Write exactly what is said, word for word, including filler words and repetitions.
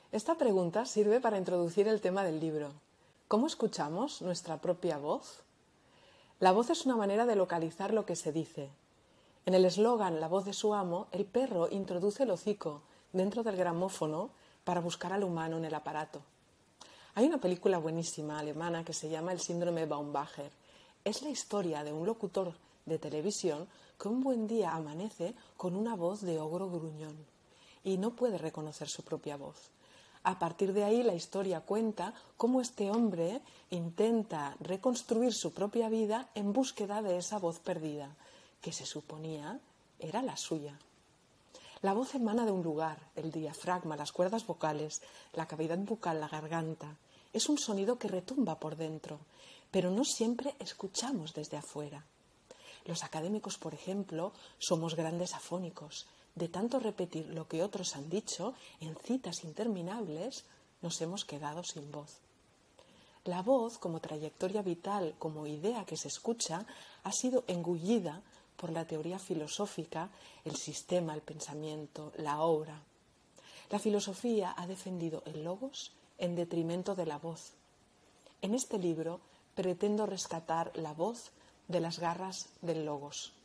Esta pregunta sirve para introducir el tema del libro. ¿Cómo escuchamos nuestra propia voz? La voz es una manera de localizar lo que se dice. En el eslogan La voz de su amo, el perro introduce el hocico dentro del gramófono para buscar al humano en el aparato. Hay una película buenísima alemana que se llama El síndrome Baumbacher. Es la historia de un locutor de televisión que un buen día amanece con una voz de ogro gruñón y no puede reconocer su propia voz. A partir de ahí la historia cuenta cómo este hombre intenta reconstruir su propia vida en búsqueda de esa voz perdida, que se suponía era la suya. La voz emana de un lugar, el diafragma, las cuerdas vocales, la cavidad bucal, la garganta. Es un sonido que retumba por dentro, pero no siempre escuchamos desde afuera. Los académicos, por ejemplo, somos grandes afónicos. De tanto repetir lo que otros han dicho en citas interminables, nos hemos quedado sin voz. La voz, como trayectoria vital, como idea que se escucha, ha sido engullida por la teoría filosófica, el sistema, el pensamiento, la obra. La filosofía ha defendido el logos en detrimento de la voz. En este libro pretendo rescatar la voz de las garras del logos.